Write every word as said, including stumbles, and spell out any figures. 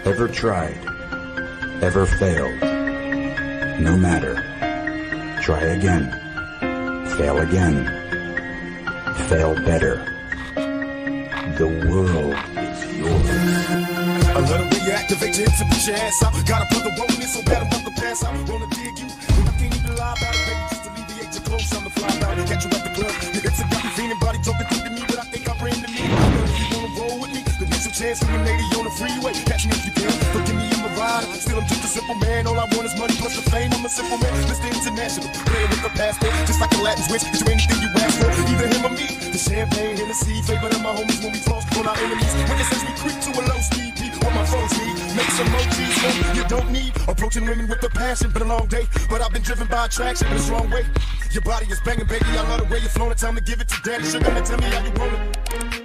Ever tried? Ever failed? No matter. Try again. Fail again. Fail better. The world is yours. I love the way you activate your hips and put your ass out. Gotta put the woman in so bad I'm about to pass out. Wanna dig you? I can't even lie about it, baby. Just alleviate your clothes, I'm the fly about it. Catch you at the club. Your hips are got me feeling, body talking through to me, but I think I ran to me. If you wanna roll with me, then there's a chance for a lady on the freeway. Catch me if you can. Forgive me, I'm a rider. Still, I'm just a simple man. All I want is money plus the fame. I'm a simple man. Mister International. Playing with the passport. Just like a Latin switch. Get you anything you ask for. Either him or me. The champagne, Hennessy. Favorite of my homies when we cross on our enemies. Witnesses, we creep to a low speed. Beat what my foes need. Make some emojis. No, you don't need. Approaching women with a passion. Been a long day. But I've been driven by attraction in a strong way. Your body is banging, baby. I love the way you're flowing. Time to give it to daddy. Sugar, now tell me how you want it.